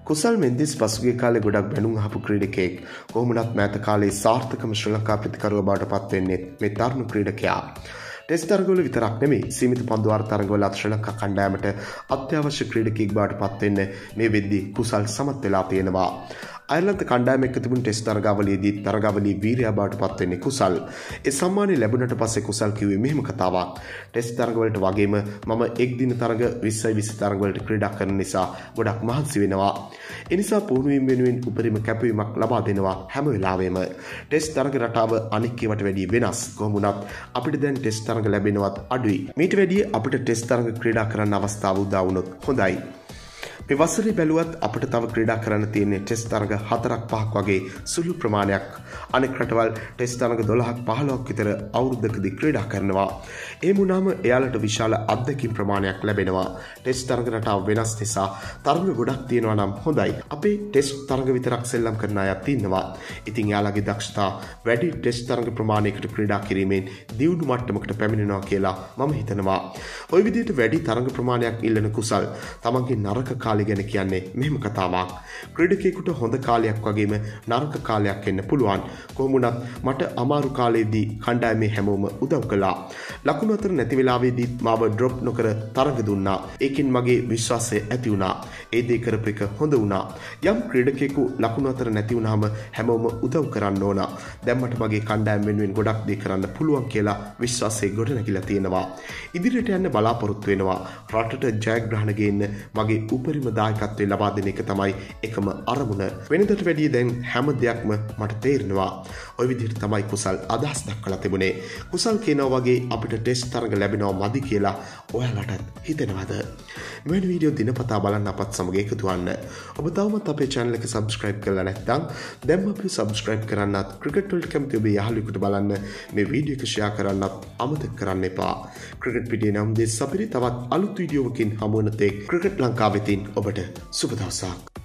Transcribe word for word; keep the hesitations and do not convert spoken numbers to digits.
කුසල් මෙන්දිස් පසුගිය කාලේ ගොඩක් බැනුම් අහපු ක්‍රීඩකයෙක්. කොහොමුණත් මෑත කාලේ සාර්ථකම ශ්‍රී ලංකා ප්‍රතිකරුව බවට පත් වෙන්නේ මේ තරුණ ක්‍රීඩකයා. ටෙස්ට් තරගවල විතරක් නෙමෙයි සීමිත පන්දු වාර තරගවල ශ්‍රී ලංකා කණ්ඩායමට අත්‍යවශ්‍ය ක්‍රීඩකයෙක් බවට පත් වෙන්න මේ වෙද්දී කුසල් සමත් වෙලා තියෙනවා. අයර්ලන්ත කණ්ඩායම එක්ක තිබුණු ටෙස්ට් තරගාවලියේදී තරගාවලියේ වීරයා බවට පත් වෙන්නේ කුසල්. ඒ සම්මානය ලැබුණට පස්සේ කුසල් කිව්වේ මෙහෙම කතාවක්. ටෙස්ට් තරගවලට වගේම මම එක් දින තරග විස්සයි විස්ස තරගවලට ක්‍රීඩා කරන නිසා ගොඩක් මහන්සි වෙනවා. ඒ නිසා පුහුණුවීම වෙනුවෙන් උපරිම කැපවීමක් ලබා දෙනවා හැම වෙලාවෙම. ටෙස්ට් තරග රටාව අනික් ඒවාට වැඩිය වෙනස්. කොහොම වුණත් අපිට දැන් ටෙස්ට් තරග ලැබෙනවත් අඩුයි. මීට වැඩිය අපිට ටෙස්ට් තරග ක්‍රීඩා කරන්න අවස්ථාව උදා වුණොත් හොඳයි. මේ වසරේ බැලුවත් අපිට තව ක්‍රීඩා කරන්න තියෙන්නේ ටෙස්ට් තරග හතරක් පහක් වගේ සුළු ප්‍රමාණයක්. අනෙක් රටවල් ටෙස්ට් තරග දොළහක් පහළොවක් විතර අවුරුද්දකදී ක්‍රීඩා කරනවා. ඒ වුණාම එයාලට විශාල අත්දැකීම් ප්‍රමාණයක් ලැබෙනවා. ටෙස්ට් තරග රටාව වෙනස් නිසා තරග ගොඩක් තියෙනවා නම් හොඳයි. අපේ ටෙස්ට් තරග විතරක් සෙල්ලම් කරන අයත් ඉන්නවා. ඉතින් එයාලගේ දක්ෂතා වැඩි ටෙස්ට් තරග ප්‍රමාණයකට ක්‍රීඩා කිරීමෙන් දියුණු මට්ටමකට පැමිණෙනවා කියලා මම හිතනවා. ওই විදිහට වැඩි තරග ප්‍රමාණයක් ඉල්ලන කුසල් තමන්ගේ නරක කාලය ගැන කියන්නේ මෙහෙම කතාවක්. ක්‍රීඩකයෙකුට හොඳ කාලයක් වගේම නරක කාලයක් එන්න පුළුවන්. කොහොම වුණත් මට අමාරු කාලේදී කණ්ඩායමේ හැමෝම උදව් කළා. ලකුණු අතර නැති වෙලාවේදී මාව ඩ්‍රොප් නොකර තරග දුන්නා. ඒකෙන් මගේ විශ්වාසය ඇති වුණා. ඒ දේ කරපු එක හොඳ වුණා. යම් ක්‍රීඩකයෙකු ලකුණු අතර නැති වුණාම හැමෝම උදව් කරන්න ඕන. දැන් මට මගේ කණ්ඩායම වෙනුවෙන් ගොඩක් දේ කරන්න පුළුවන් කියලා විශ්වාසය ගොඩනැගිලා තියෙනවා. ඉදිරියට යන්න බලාපොරොත්තු වෙනවා. රටට ජයග්‍රහණ ගේන්න මගේ උපරිම දායකත්වය ලබා දෙන එක තමයි එකම අරමුණ. වෙනදට වැඩිය දැන් හැම දෙයක්ම මට තේරෙනවා. ওই විදිහට තමයි කුසල් අදහස් දක්වලා තිබුණේ. කුසල් කියනවා වගේ අපිට ටෙස්ට් තරග ලැබෙනවා මදි කියලා ඔයාලටත් හිතෙනවද? මෙවැනි වීඩියෝ දිනපතා බලන්න අපත් සමග එකතු වෙන්න. ඔබ තවමත් අපේ channel එක subscribe කරලා නැත්නම් දැන්ම අපි subscribe කරන්නත් ක්‍රිකට් වලට කැමති ඔබේ යාළුවෙකුට බලන්න මේ වීඩියෝ එක share කරන්නත් අමතක කරන්න එපා. ක්‍රිකට් පිටියේ නම් දෙස් අපිරි තවත් අලුත් වීඩියෝවකින් හමු වෙන තෙක් ක්‍රිකට් ලංකාවෙතින් ඔබට සුබ දවසක්.